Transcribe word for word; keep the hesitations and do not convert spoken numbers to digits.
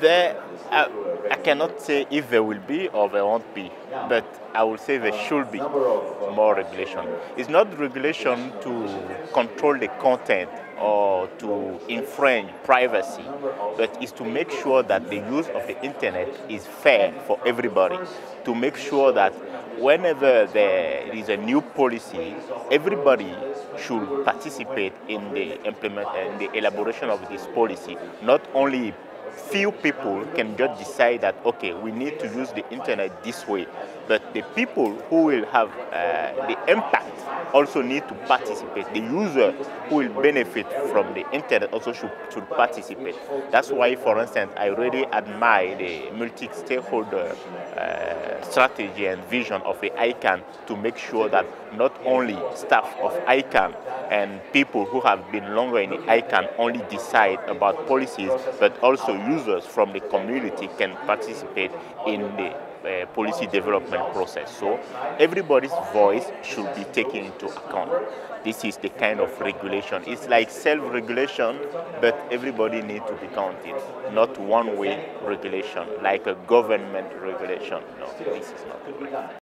There, I, I cannot say if there will be or there won't be, but I will say there should be more regulation. It's not regulation to control the content or to infringe privacy, but it's to make sure that the use of the internet is fair for everybody, to make sure that whenever there is a new policy, everybody should participate in the implement in the elaboration of this policy, not only few people can just decide that, okay, we need to use the internet this way, but the people who will have uh, the impact also need to participate. The user who will benefit from the internet also should, should participate. That's why, for instance, I really admire the multi-stakeholder uh, strategy and vision of the I CANN to make sure that not only staff of I CANN and people who have been longer in the I CANN only decide about policies, but also users from the community can participate in the uh, policy development process. So everybody's voice should be taken into account. This is the kind of regulation. It's like self-regulation, but everybody needs to be counted. Not one-way regulation, like a government regulation. No, this is not good.